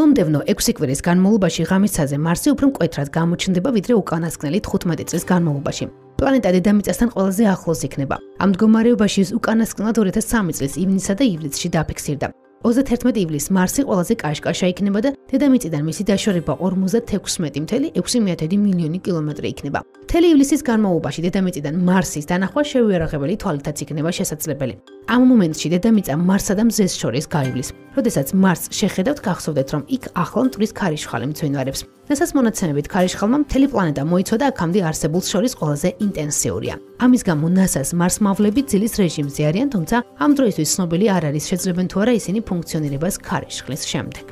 მომდევნო 6 კვირის განმავლობაში ღამისაზე მარსი უფრო მკვეთრად გამოჩნდება ვიდრე უკანასკნელი 15 წლის განმავლობაში. პლანეტა დედამიწასთან ყველაზე ახლოს იქნება. ამ მდგომარეობაში ის უკანასკნელად 2003 წლის ივნისსა და ივლისში დაფიქსირდა. 31 ივლისს მარსი ყველაზე კაშკაშა იქნება და დედამიწიდან მისი დაშორება 56.6 მილიონი კილომეტრი იქნება. მთელი ივლისის განმავლობაში დედამიწიდან მარსის დანახვა შეუიარაღებელი თვალითაც იქნება შესაძლებელი. ამ მომენტში დედამიწა მარსსა და მზეს შორის გაივლის. როდესაც მარსს შეხედავთ, გახსოვდეთ, რომ იქ ახლო მტვრის ქარიშხალი მცვენვარებს. NASA-ს მონაცემებით ქარიშხალმა მთელი პლანეტა მოიცოდა აქამდე არსებულს შორის ყველაზე ინტენსიურია. ამის გამო NASA-ს მარსმავლები ძილის რეჟიმზე არიან, თუმცა ამ დროისთვის ცნობილი არ არის შეძლებენ თუ არა ისინი ფუნქციონირებას ქარიშხლის შემდეგ.